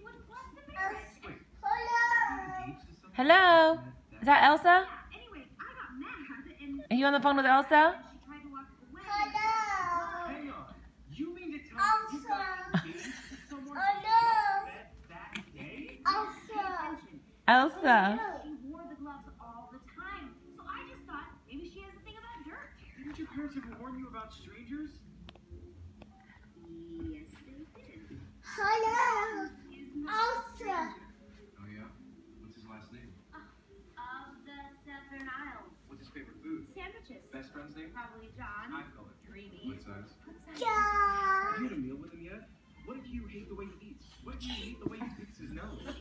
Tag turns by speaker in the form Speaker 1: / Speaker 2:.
Speaker 1: Hello? Is that Elsa? Are you on the phone with Elsa? Elsa.
Speaker 2: She wore the gloves all the time, so I just thought maybe she has a thing about dirt.
Speaker 3: Didn't your parents ever warn you about strangers?
Speaker 2: Yes, they did.
Speaker 4: Hello, Elsa.
Speaker 3: Oh yeah? What's his last name?
Speaker 2: Of the Southern Isles.
Speaker 3: What's his favorite food?
Speaker 2: Sandwiches.
Speaker 3: Best friend's name?
Speaker 2: Probably John.
Speaker 3: Eye color.
Speaker 2: Dreamy.
Speaker 3: What size?
Speaker 4: John.
Speaker 3: Have you had a meal with him yet? What if you hate the way he eats? What if you hate the way he picks his nose?